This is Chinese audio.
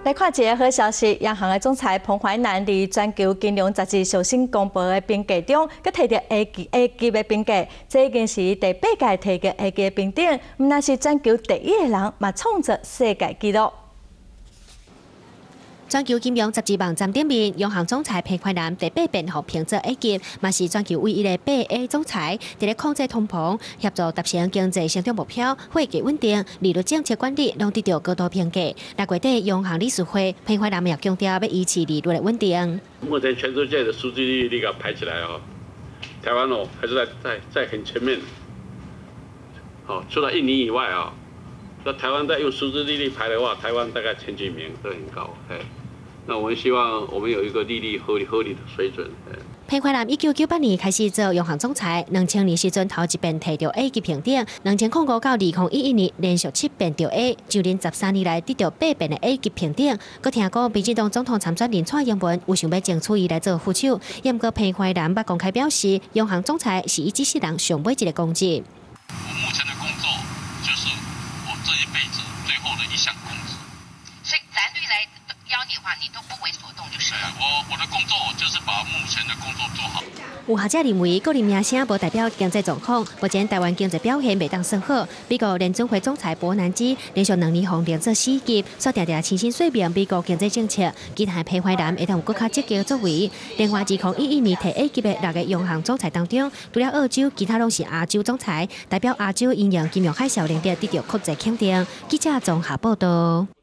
来看一个好消息，央行的总裁彭淮南伫全球金融杂志上新公布的评价中，佮摕到 A 级的评价，这已经是第8届摕到 A 级的评定，毋但是全球第1个人，嘛创造世界纪录。 全球金融杂志网站顶面，央行总裁彭淮南第8遍获评做 A 级，嘛是全球唯一的8A 总裁，伫咧控制通膨、协助达成经济成长目标、会计稳定、利率政策管理，拢得到高度评价。6月底，央行理事会彭淮南也强调要维持利率的稳定。 目前全世界的实际利率给它排起来哦，台湾哦还是在很前面。好，除了印尼以外啊，那台湾在用实质利率排的话，台湾大概前几名都很高，哎。 那我们希望我们有一个利率合理的水准。 彭淮南1998年开始做央行总裁，2000年时阵头一遍摕到 A 级评定，2005到2011年连续7遍到 A， 就连13年来得到8遍的 A 级评定。佮听讲，民进党总统参选人蔡英文有想要争取伊来做副手，也毋过彭淮南捌公开表示，央行总裁是伊这世人上尾一个公职。 我目前的工作就是我这一辈子最后的一项工作。 所以蓝绿来。 邀你的话，你都不为所动就是了。 我的工作就是把目前的工作做好。 有学者认为，个人名声无代表经济状况。目前台湾经济表现未当算好。美国联准会总裁伯南基连续2年获连做4级，所定定清晰说明美国经济政策，期待彭淮南会当有更加积极作为。另外，2011年摕 A 级的6个央行总裁当中，除了澳洲，其他拢是亚洲总裁，代表亚洲应用金融海啸领域得到国际肯定。记者综合报道。